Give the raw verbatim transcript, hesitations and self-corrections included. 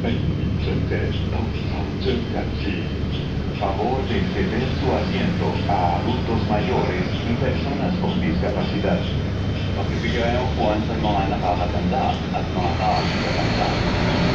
Favor de ceder su asiento a adultos mayores y personas con discapacidad. Pagbibigyan ng upuan sa mga nakakatanda at mga taong nakatanda.